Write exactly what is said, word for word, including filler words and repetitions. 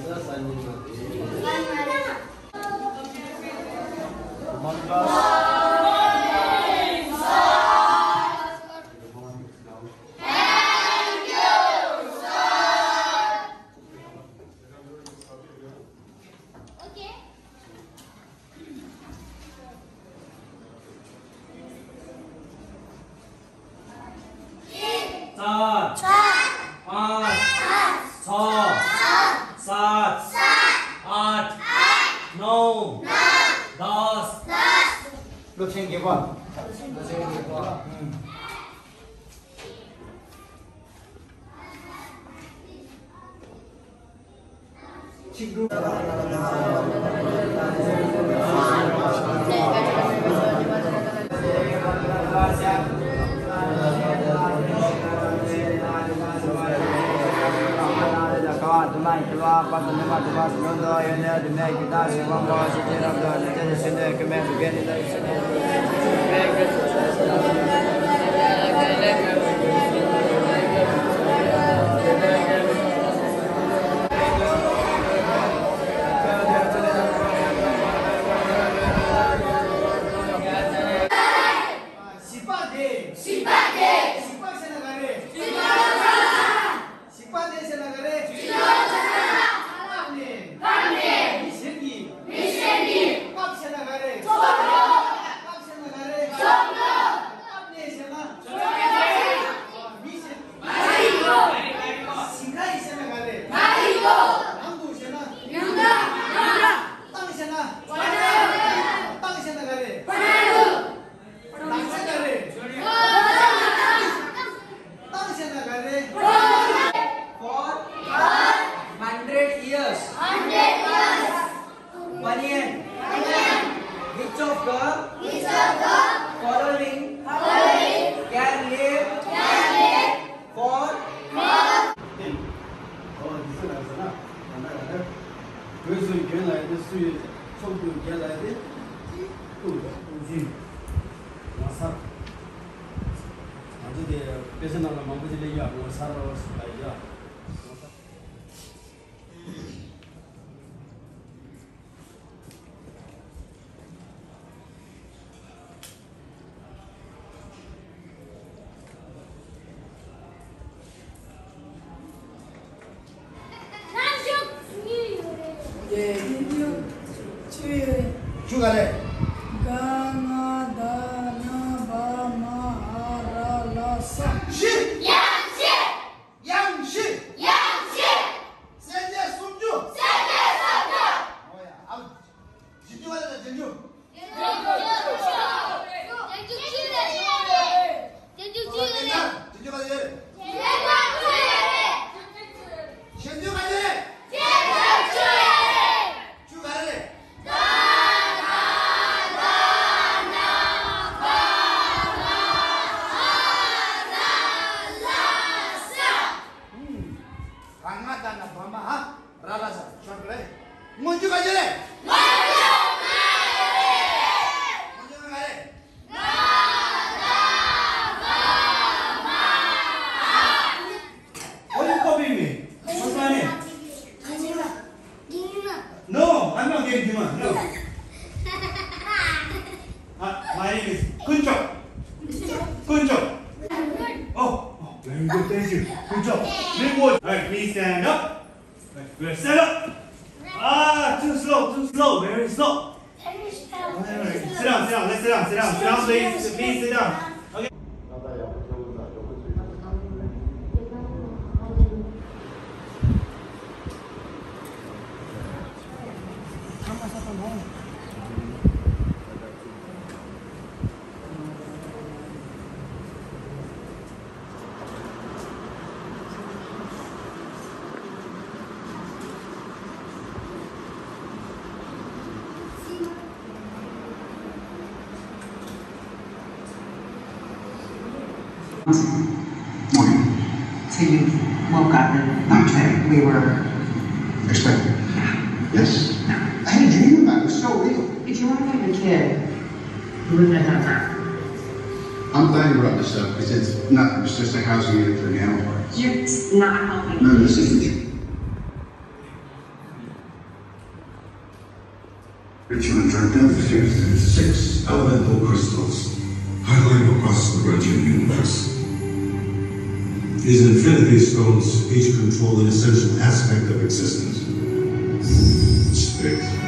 Morning. So you woke up and thought that we were expecting? Yeah. Yes. No. I had a dream about it. It was so real. If you want to have a kid, you wouldn't have done that. I'm glad you brought this up because it's not it's just a housing unit for the animal parks. You're not helping. No, this isn't. Six elemental crystals, highlighting across the Regian universe. These infinity stones each control an essential aspect of existence. Space.